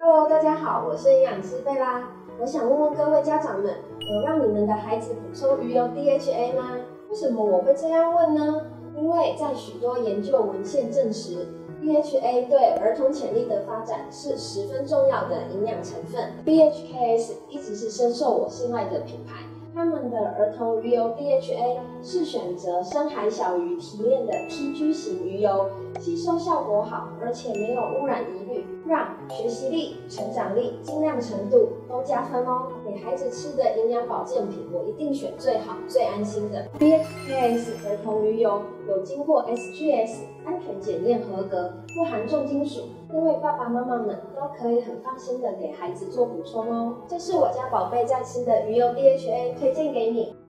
Hello， 大家好，我是营养师贝拉。我想问问各位家长们，有让你们的孩子补充鱼油 DHA 吗？为什么我会这样问呢？因为在许多研究文献证实，DHA 对儿童潜力的发展是十分重要的营养成分。BHKS 一直是深受我信赖的品牌。他们的儿童鱼油 DHA 是选择深海小鱼提炼的 TG 型鱼油，吸收效果好，而且没有污染疑虑，让学习力、成长力、精亮程度都加分哦。给孩子吃的营养保健品，我一定选最好、最安心的 BHKS 儿童鱼油，有经过 SGS 安全检验合格，不含重金属。各位爸爸妈妈们都可以很放心的给孩子做补充哦。这是我家宝贝在吃的鱼油 DHA， 推荐给你。